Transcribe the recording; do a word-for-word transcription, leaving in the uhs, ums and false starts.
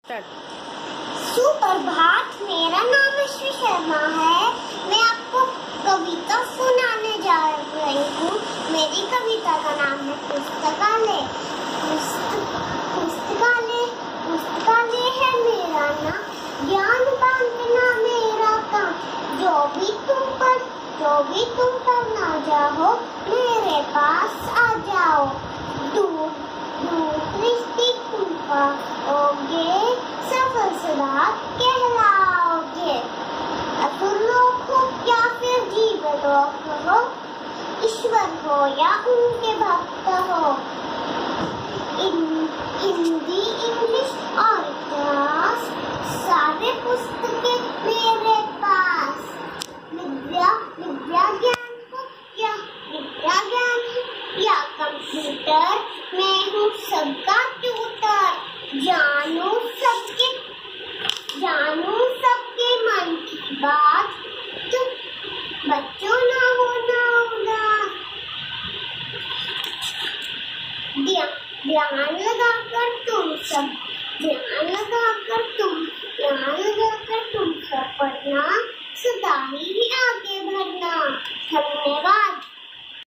सुप्रभात, मेरा नाम अश्वी शर्मा है। मैं आपको कविता सुनाने जा रही हूँ। मेरी कविता का नाम है पुस्तकालय। पुस्तकालय पुस्तकालय है मेरा नाम, ज्ञान बांटना मेरा काम। जो भी तुम पर जो भी तुम करना चाहो, मेरे पास आ जाओ। दूर दूर दृष्टि तुम पाओगे, सफल सदा कहलाओगे। असुर लोग हो या फिर जीव लोग हो, ईश्वर हो या उनके भक्त हो, हिंदी, इंग्लिश और इतिहास सारे पुस्तकें मेरे पास। विद्या विद्या ज्ञान हो या विद्या ज्ञान हो या कंप्यूटर, मैं हूँ सबका ट्यूटर। जानू सबके जानू सबके मन की बात, तो बच्चों ना हो ना उदास। ध्यान लगाकर तुम सब ध्यान लगाकर तुम ध्यान लगाकर तुम सब पढ़ना, सदा ही याद